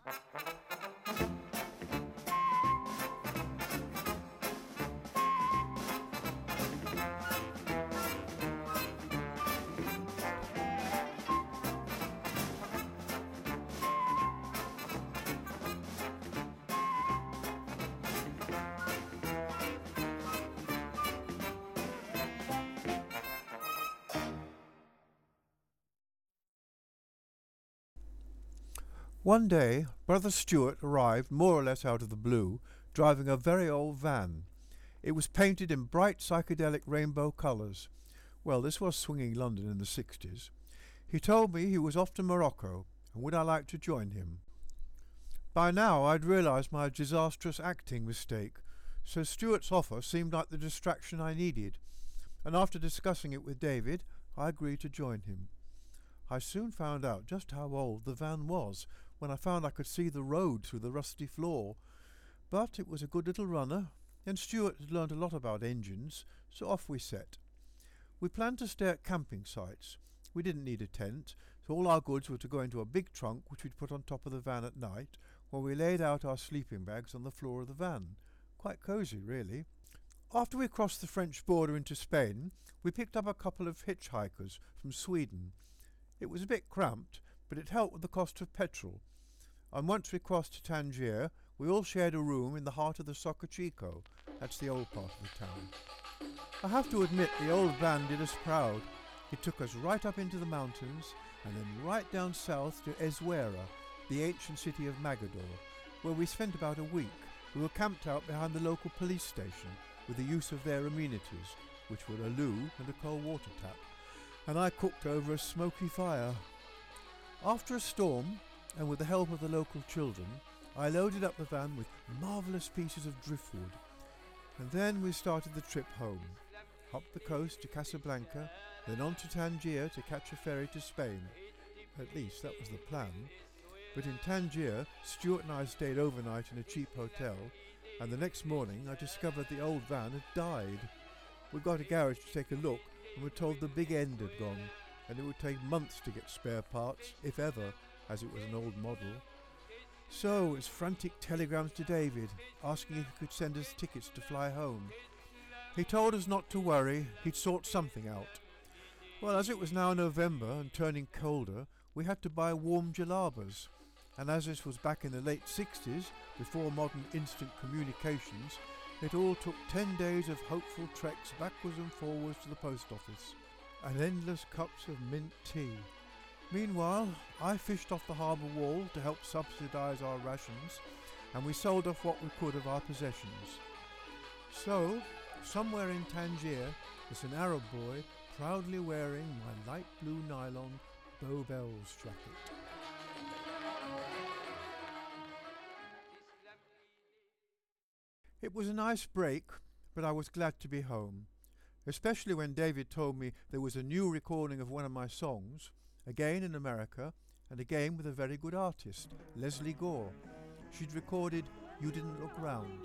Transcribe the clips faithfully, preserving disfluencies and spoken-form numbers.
One day, Brother Stuart arrived more or less out of the blue, driving a very old van. It was painted in bright psychedelic rainbow colours. Well, this was swinging London in the sixties. He told me he was off to Morocco, and would I like to join him. By now I'd realised my disastrous acting mistake, so Stuart's offer seemed like the distraction I needed, and after discussing it with David, I agreed to join him. I soon found out just how old the van was, when I found I could see the road through the rusty floor. But it was a good little runner, and Stuart had learnt a lot about engines, so off we set. We planned to stay at camping sites. We didn't need a tent, so all our goods were to go into a big trunk which we'd put on top of the van at night, while we laid out our sleeping bags on the floor of the van. Quite cosy, really. After we crossed the French border into Spain, we picked up a couple of hitchhikers from Sweden. It was a bit cramped, but it helped with the cost of petrol. And once we crossed to Tangier, we all shared a room in the heart of the Soccer Chico. That's the old part of the town. I have to admit the old van did us proud. It took us right up into the mountains and then right down south to Essaouira, the ancient city of Magador, where we spent about a week. We were camped out behind the local police station with the use of their amenities, which were a loo and a cold water tap, and I cooked over a smoky fire. After a storm, and with the help of the local children, I loaded up the van with marvellous pieces of driftwood, and then we started the trip home, up the coast to Casablanca, then on to Tangier to catch a ferry to Spain. At least that was the plan. But in Tangier, Stuart and I stayed overnight in a cheap hotel, and the next morning I discovered the old van had died. We got a garage to take a look and were told the big end had gone, and it would take months to get spare parts, if ever, as it was an old model. So it was frantic telegrams to David, asking if he could send us tickets to fly home. He told us not to worry, he'd sort something out. Well, as it was now November and turning colder, we had to buy warm jalabas, and as this was back in the late sixties, before modern instant communications, it all took ten days of hopeful treks backwards and forwards to the post office, and endless cups of mint tea. Meanwhile, I fished off the harbour wall to help subsidise our rations, and we sold off what we could of our possessions. So, somewhere in Tangier, was an Arab boy proudly wearing my light blue nylon Bow Bells jacket. It was a nice break, but I was glad to be home, especially when David told me there was a new recording of one of my songs, again in America, and again with a very good artist, Leslie Gore. She'd recorded You Didn't Look Round.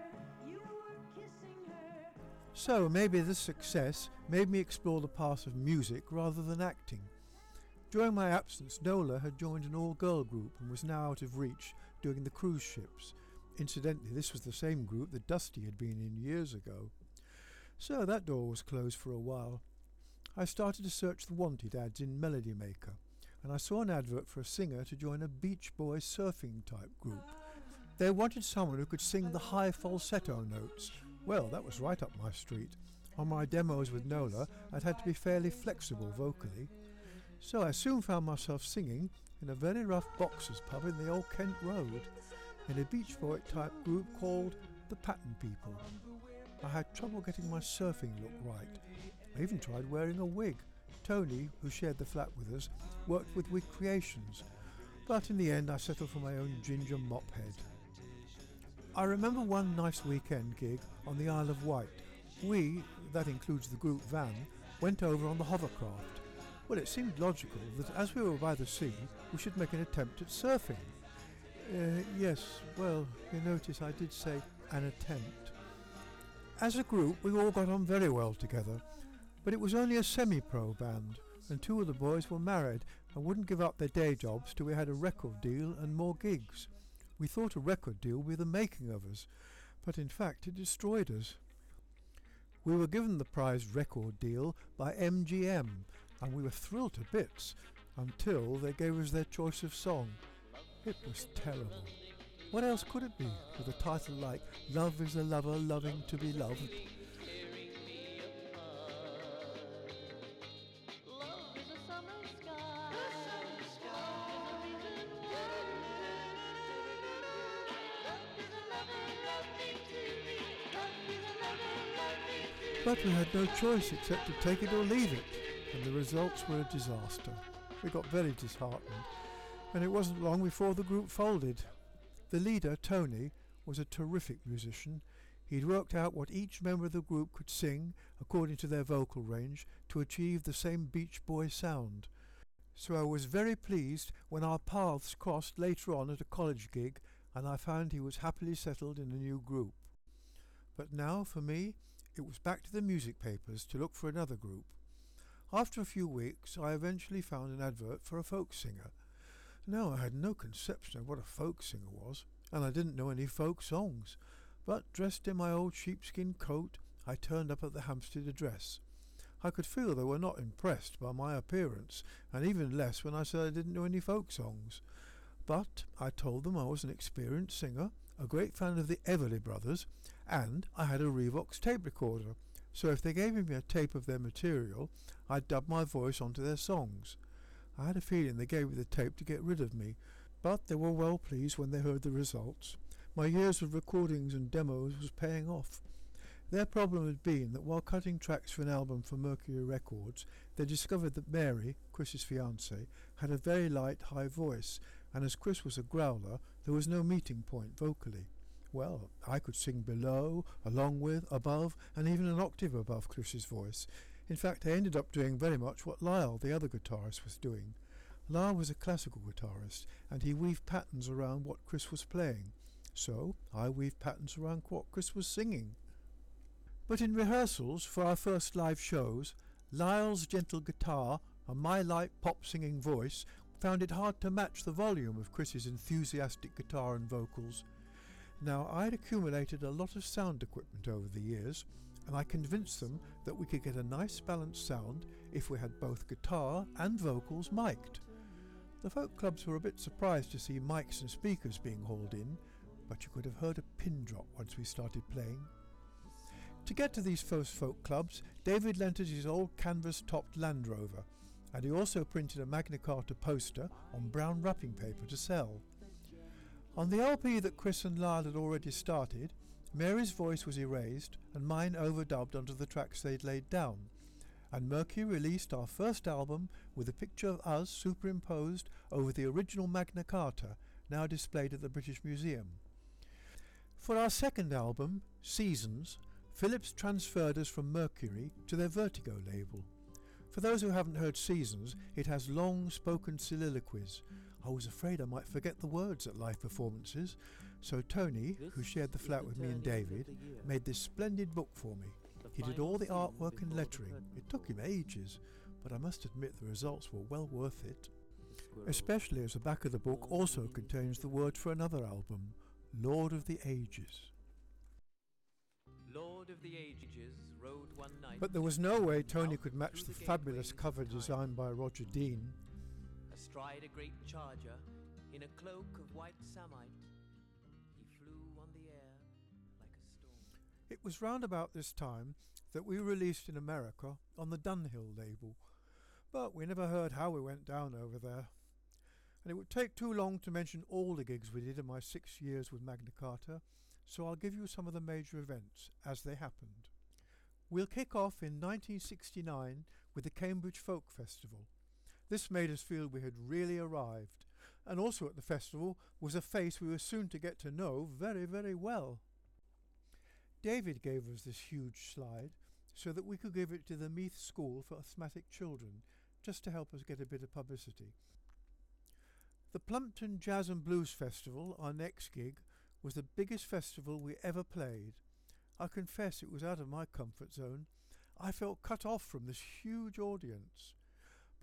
So maybe this success made me explore the path of music rather than acting. During my absence, Nola had joined an all-girl group and was now out of reach doing the cruise ships. Incidentally, this was the same group that Dusty had been in years ago. So that door was closed for a while. I started to search the wanted ads in Melody Maker, and I saw an advert for a singer to join a Beach Boys surfing type group. They wanted someone who could sing the high falsetto notes. Well, that was right up my street. On my demos with Nola, I'd had to be fairly flexible vocally. So I soon found myself singing in a very rough boxers pub in the old Kent Road, in a Beach Boy type group called the Pattern People. I had trouble getting my surfing look right. I even tried wearing a wig. Tony, who shared the flat with us, worked with Wig Creations, but in the end I settled for my own ginger mop head. I remember one nice weekend gig on the Isle of Wight. We, that includes the group van, went over on the hovercraft. Well, it seemed logical that as we were by the sea, we should make an attempt at surfing. Uh, yes, well, you notice I did say an attempt. As a group, we all got on very well together, but it was only a semi-pro band, and two of the boys were married and wouldn't give up their day jobs till we had a record deal and more gigs. We thought a record deal would be the making of us, but in fact it destroyed us. We were given the prized record deal by M G M, and we were thrilled to bits until they gave us their choice of song. It was terrible. What else could it be with a title like Love is a Lover Loving to be Loved? But we had no choice except to take it or leave it, and the results were a disaster. We got very disheartened, and it wasn't long before the group folded. The leader, Tony, was a terrific musician. He'd worked out what each member of the group could sing, according to their vocal range, to achieve the same Beach Boy sound. So I was very pleased when our paths crossed later on at a college gig, and I found he was happily settled in a new group. But now, for me, it was back to the music papers to look for another group. After a few weeks, I eventually found an advert for a folk singer. Now, I had no conception of what a folk singer was, and I didn't know any folk songs, but dressed in my old sheepskin coat, I turned up at the Hampstead address. I could feel they were not impressed by my appearance, and even less when I said I didn't know any folk songs. But I told them I was an experienced singer, a great fan of the Everly Brothers, and I had a Revox tape recorder, so if they gave me a tape of their material, I'd dub my voice onto their songs. I had a feeling they gave me the tape to get rid of me, but they were well pleased when they heard the results. My years of recordings and demos was paying off. Their problem had been that while cutting tracks for an album for Mercury Records, they discovered that Mary, Chris's fiancée, had a very light, high voice, and as Chris was a growler, there was no meeting point vocally. Well, I could sing below, along with, above, and even an octave above Chris's voice. In fact, I ended up doing very much what Lyle, the other guitarist, was doing. Lyle was a classical guitarist, and he weaved patterns around what Chris was playing. So I weaved patterns around what Chris was singing. But in rehearsals for our first live shows, Lyle's gentle guitar and my light pop-singing voice found it hard to match the volume of Chris's enthusiastic guitar and vocals. Now, I'd accumulated a lot of sound equipment over the years, and I convinced them that we could get a nice balanced sound if we had both guitar and vocals mic'd. The folk clubs were a bit surprised to see mics and speakers being hauled in, but you could have heard a pin drop once we started playing. To get to these first folk clubs, David lent us his old canvas-topped Land Rover, and he also printed a Magna Carta poster on brown wrapping paper to sell. On the L P that Chris and Lyle had already started, Mary's voice was erased and mine overdubbed onto the tracks they'd laid down, and Mercury released our first album with a picture of us superimposed over the original Magna Carta, now displayed at the British Museum. For our second album, Seasons, Philips transferred us from Mercury to their Vertigo label. For those who haven't heard Seasons, it has long spoken soliloquies. I was afraid I might forget the words at live performances, so Tony, who shared the flat with me and David, made this splendid book for me. He did all the artwork and lettering. It took him ages, but I must admit the results were well worth it. Especially as the back of the book also contains the word for another album, Lord of the Ages. Lord of the Ages rode one night. But there was no way Tony could match the fabulous cover design by Roger Dean. Astride a great charger, in a cloak of white samite, he flew on the air like a storm. It was round about this time that we released in America on the Dunhill label, but we never heard how we went down over there. And it would take too long to mention all the gigs we did in my six years with Magna Carta, so I'll give you some of the major events as they happened. We'll kick off in nineteen sixty-nine with the Cambridge Folk Festival. This made us feel we had really arrived, and also at the festival was a face we were soon to get to know very, very well. David gave us this huge slide so that we could give it to the Meath School for Asthmatic Children, just to help us get a bit of publicity. The Plumpton Jazz and Blues Festival, our next gig, was the biggest festival we ever played. I confess it was out of my comfort zone. I felt cut off from this huge audience.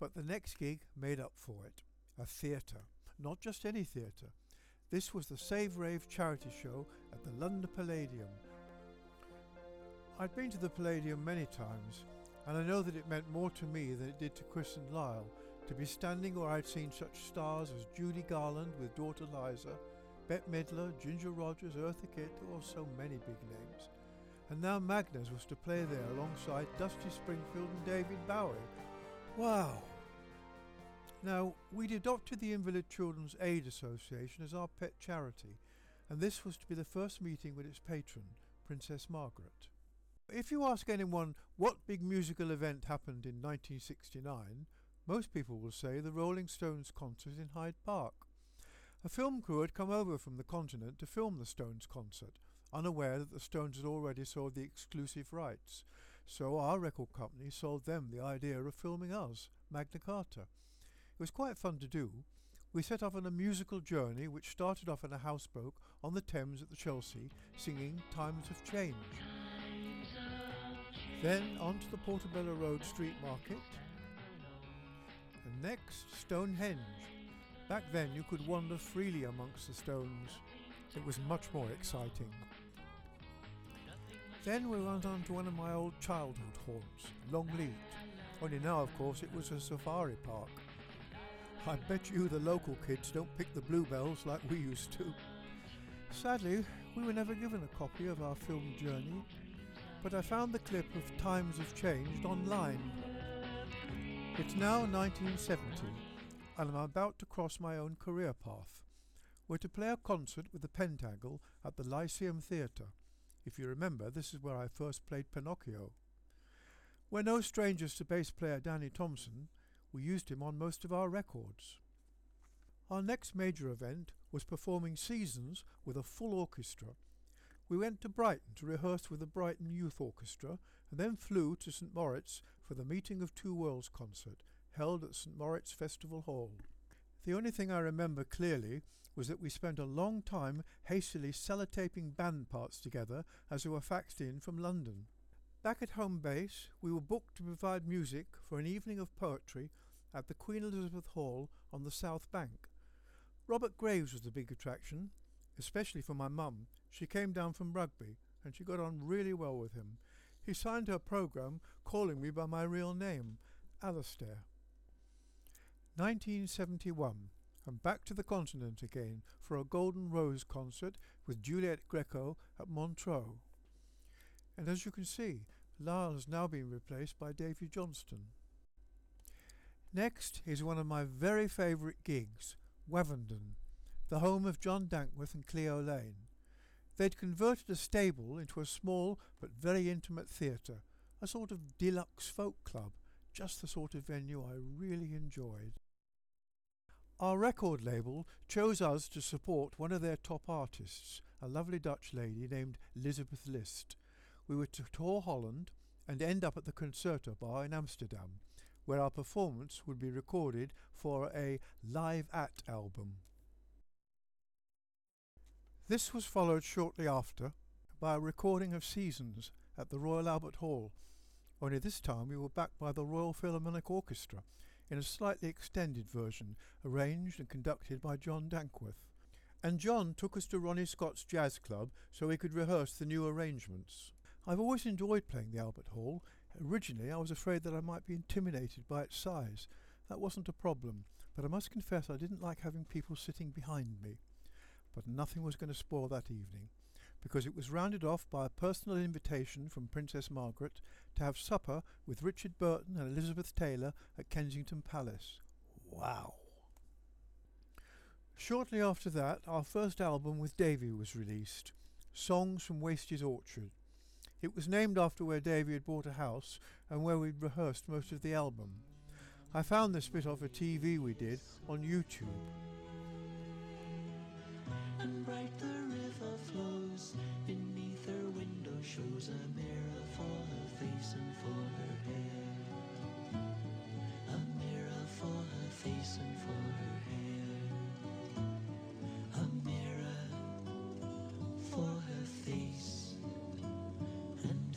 But the next gig made up for it. A theatre. Not just any theatre. This was the Save Rave charity show at the London Palladium. I'd been to the Palladium many times, and I know that it meant more to me than it did to Chris and Lyle, to be standing where I'd seen such stars as Judy Garland with daughter Liza, Bette Midler, Ginger Rogers, Eartha Kitt, oh so many big names. And now Magnus was to play there alongside Dusty Springfield and David Bowie. Wow! Now, we'd adopted the Invalid Children's Aid Association as our pet charity, and this was to be the first meeting with its patron, Princess Margaret. If you ask anyone what big musical event happened in nineteen sixty-nine, most people will say the Rolling Stones concert in Hyde Park. A film crew had come over from the continent to film the Stones concert, unaware that the Stones had already sold the exclusive rights, so our record company sold them the idea of filming us, Magna Carta. It was quite fun to do. We set off on a musical journey which started off in a houseboat on the Thames at the Chelsea, singing Times of Change. Then on to the Portobello Road Street Market, and next Stonehenge. Back then you could wander freely amongst the stones. It was much more exciting. Then we went on to one of my old childhood haunts, Longleat. Only now, of course, it was a safari park. I bet you the local kids don't pick the bluebells like we used to. Sadly, we were never given a copy of our film journey, but I found the clip of Times Have Changed online. It's now nineteen seventy, and I'm about to cross my own career path. We're to play a concert with the Pentacle at the Lyceum Theatre. If you remember, this is where I first played Pinocchio. We're no strangers to bass player Danny Thompson. We used him on most of our records. Our next major event was performing Seasons with a full orchestra. We went to Brighton to rehearse with the Brighton Youth Orchestra and then flew to St Moritz for the Meeting of Two Worlds concert held at St Moritz Festival Hall. The only thing I remember clearly was that we spent a long time hastily sellotaping band parts together as they were faxed in from London. Back at home base, we were booked to provide music for an evening of poetry at the Queen Elizabeth Hall on the South Bank. Robert Graves was the big attraction, especially for my mum. She came down from Rugby, and she got on really well with him. He signed her programme calling me by my real name, Alastair. nineteen seventy-one, and back to the continent again for a Golden Rose concert with Juliet Greco at Montreux. And as you can see, Lyle has now been replaced by Davy Johnston. Next is one of my very favourite gigs, Wavendon, the home of John Dankworth and Cleo Lane. They'd converted a stable into a small but very intimate theatre, a sort of deluxe folk club, just the sort of venue I really enjoyed. Our record label chose us to support one of their top artists, a lovely Dutch lady named Elizabeth List. We were to tour Holland and end up at the Concerto Bar in Amsterdam, where our performance would be recorded for a Live At album. This was followed shortly after by a recording of Seasons at the Royal Albert Hall, only this time we were backed by the Royal Philharmonic Orchestra in a slightly extended version arranged and conducted by John Dankworth. And John took us to Ronnie Scott's Jazz Club so we could rehearse the new arrangements. I've always enjoyed playing the Albert Hall. Originally I was afraid that I might be intimidated by its size. That wasn't a problem, but I must confess I didn't like having people sitting behind me. But nothing was going to spoil that evening, because it was rounded off by a personal invitation from Princess Margaret to have supper with Richard Burton and Elizabeth Taylor at Kensington Palace. Wow! Shortly after that, our first album with Davy was released, Songs from Wasted Orchard. It was named after where Davy had bought a house and where we'd rehearsed most of the album. I found this bit off a T V we did on YouTube. And bright the river flows, beneath her window shows a mirror for her face and for her hair. A mirror for her face and for her hair. A mirror for her face and for her hair.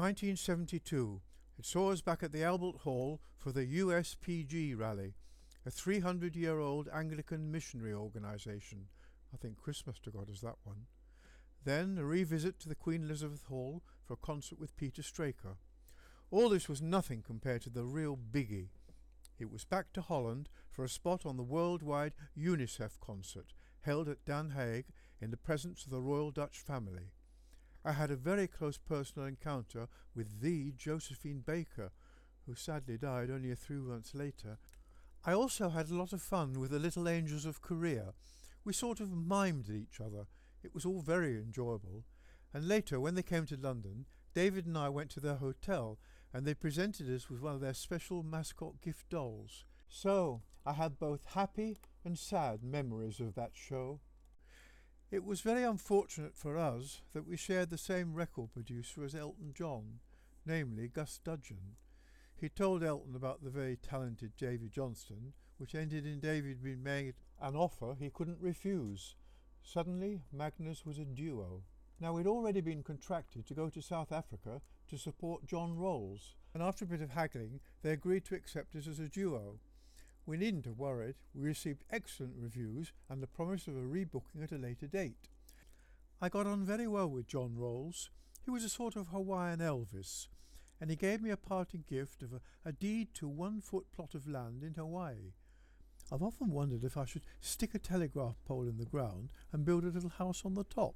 nineteen seventy-two. It saw us back at the Albert Hall for the U S P G rally, a three hundred year old Anglican missionary organisation. I think Chris must have got us that one. Then a revisit to the Queen Elizabeth Hall for a concert with Peter Straker. All this was nothing compared to the real biggie. It was back to Holland for a spot on the worldwide UNICEF concert held at Den Haag in the presence of the Royal Dutch family. I had a very close personal encounter with the Josephine Baker, who sadly died only a few months later. I also had a lot of fun with the Little Angels of Korea. We sort of mimed each other. It was all very enjoyable. And later, when they came to London, David and I went to their hotel and they presented us with one of their special mascot gift dolls. So, I had both happy and sad memories of that show. It was very unfortunate for us that we shared the same record producer as Elton John, namely Gus Dudgeon. He told Elton about the very talented David Johnston, which ended in David being made an offer he couldn't refuse. Suddenly, Magnus was a duo. Now, we'd already been contracted to go to South Africa to support John Rolls, and after a bit of haggling, they agreed to accept us as a duo. We needn't have worried. We received excellent reviews and the promise of a rebooking at a later date. I got on very well with John Rolls. He was a sort of Hawaiian Elvis, and he gave me a parting gift of a, a deed to one foot plot of land in Hawaii. I've often wondered if I should stick a telegraph pole in the ground and build a little house on the top.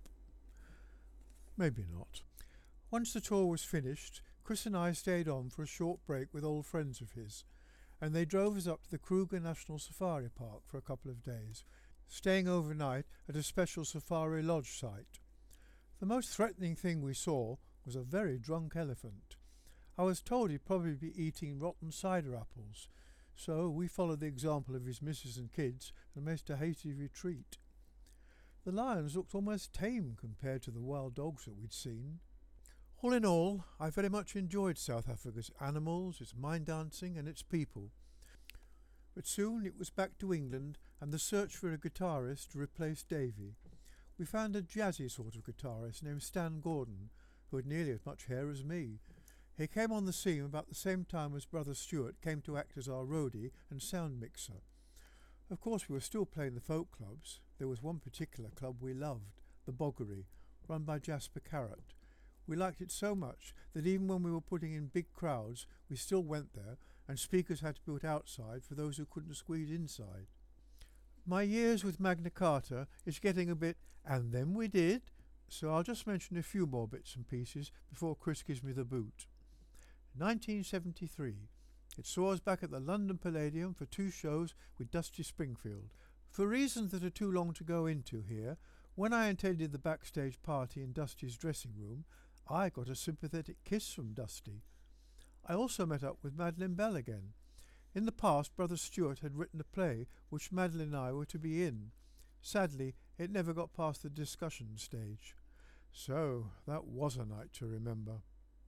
Maybe not. Once the tour was finished, Chris and I stayed on for a short break with old friends of his, and they drove us up to the Kruger National Safari Park for a couple of days, staying overnight at a special safari lodge site. The most threatening thing we saw was a very drunk elephant. I was told he'd probably be eating rotten cider apples, so we followed the example of his missus and kids and made a hasty retreat. The lions looked almost tame compared to the wild dogs that we'd seen. All in all, I very much enjoyed South Africa's animals, its mine dancing and its people. But soon it was back to England and the search for a guitarist to replace Davy. We found a jazzy sort of guitarist named Stan Gordon, who had nearly as much hair as me. He came on the scene about the same time as Brother Stuart came to act as our roadie and sound mixer. Of course we were still playing the folk clubs. There was one particular club we loved, the Boggery, run by Jasper Carrott. We liked it so much that even when we were putting in big crowds, we still went there, and speakers had to be put outside for those who couldn't squeeze inside. My years with Magna Carta is getting a bit, and then we did, so I'll just mention a few more bits and pieces before Chris gives me the boot. nineteen seventy-three. It saw us back at the London Palladium for two shows with Dusty Springfield. For reasons that are too long to go into here, when I attended the backstage party in Dusty's dressing room, I got a sympathetic kiss from Dusty. I also met up with Madeline Bell again. In the past, Brother Stuart had written a play which Madeline and I were to be in. Sadly, it never got past the discussion stage. So, that was a night to remember.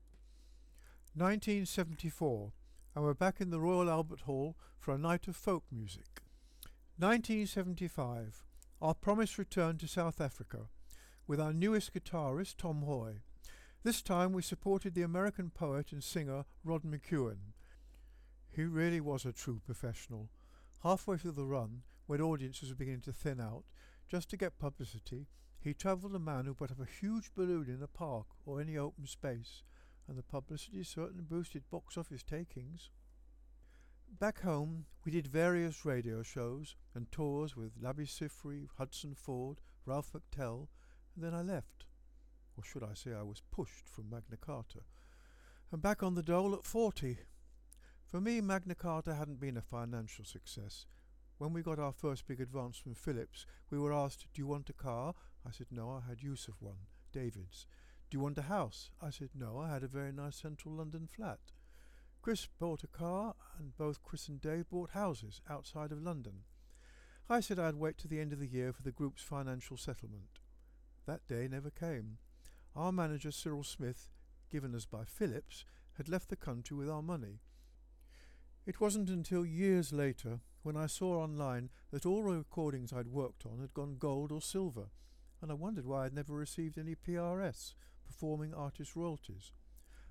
nineteen seventy-four, and we're back in the Royal Albert Hall for a night of folk music. nineteen seventy-five, our promised return to South Africa, with our newest guitarist, Tom Hoy. This time we supported the American poet and singer Rod McEwen. He really was a true professional. Halfway through the run, when audiences were beginning to thin out, just to get publicity, he travelled a man who put up a huge balloon in a park or any open space, and the publicity certainly boosted box office takings. Back home, we did various radio shows and tours with Labby Sifry, Hudson Ford, Ralph McTell, and then I left. Or should I say I was pushed from Magna Carta. And back on the dole at forty. For me, Magna Carta hadn't been a financial success. When we got our first big advance from Philips, we were asked, "Do you want a car?" I said, "No, I had use of one, David's." "Do you want a house?" I said, "No, I had a very nice central London flat." Chris bought a car, and both Chris and Dave bought houses outside of London. I said I'd wait to the end of the year for the group's financial settlement. That day never came. Our manager, Cyril Smith, given us by Philips, had left the country with our money. It wasn't until years later when I saw online that all the recordings I'd worked on had gone gold or silver, and I wondered why I'd never received any P R S, Performing Artist Royalties.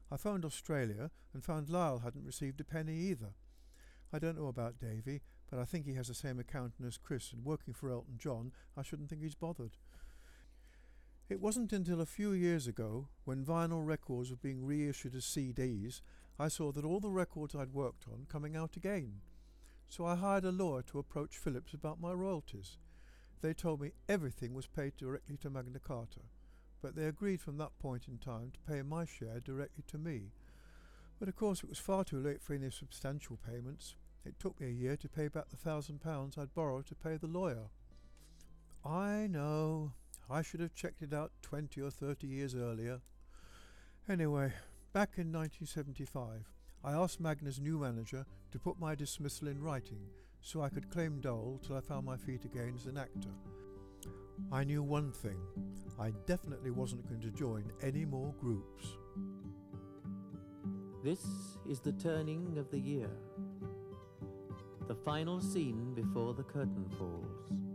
I phoned Australia and found Lyle hadn't received a penny either. I don't know about Davy, but I think he has the same accountant as Chris, and working for Elton John, I shouldn't think he's bothered. It wasn't until a few years ago, when vinyl records were being reissued as C Ds, I saw that all the records I'd worked on coming out again. So I hired a lawyer to approach Philips about my royalties. They told me everything was paid directly to Magna Carta, but they agreed from that point in time to pay my share directly to me. But of course it was far too late for any substantial payments. It took me a year to pay back the thousand pounds I'd borrowed to pay the lawyer. I know, I should have checked it out twenty or thirty years earlier. Anyway, back in nineteen seventy-five, I asked Magna's new manager to put my dismissal in writing so I could claim dole till I found my feet again as an actor. I knew one thing, I definitely wasn't going to join any more groups. This is the turning of the year, the final scene before the curtain falls.